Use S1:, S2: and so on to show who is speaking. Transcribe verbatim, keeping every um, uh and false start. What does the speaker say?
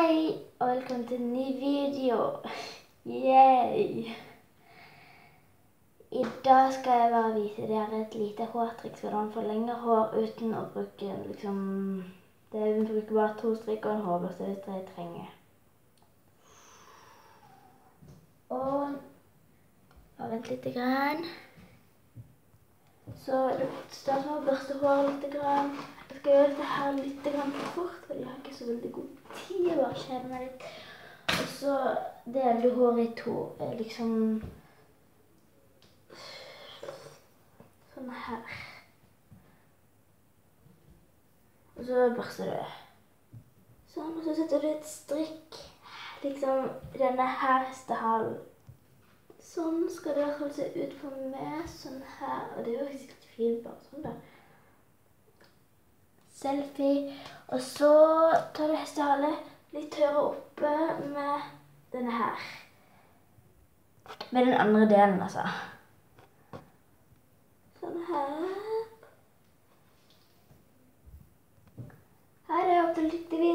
S1: Hei, og velkommen til en ny video. Yay! I dag skal jeg bare vise dere et lite hårtriks hvordan man forlenger hår uten å bruke liksom... Det er å bruke bare to strikker og en hårbørste hvis dere trenger. Og... Bare vent litt grann. Så starter med å børste håret litt grann. Jeg skal gjøre dette her litt grann fort, for jeg har ikke så veldig god tid. Jeg bare kjeder meg litt. Og så deler du håret i to, liksom... Sånn her. Og så børster du. Sånn, og så setter du et strikk, liksom denne her hestehalen. Sånn skal det i hvert fall se ut på meg, sånn her. Og det er jo faktisk litt fint bare sånn da. Selfie. Og så tar du hestehale litt høyere oppe med denne her. Med den andre delen, altså. Sånn her. Her er jeg opp til lykke til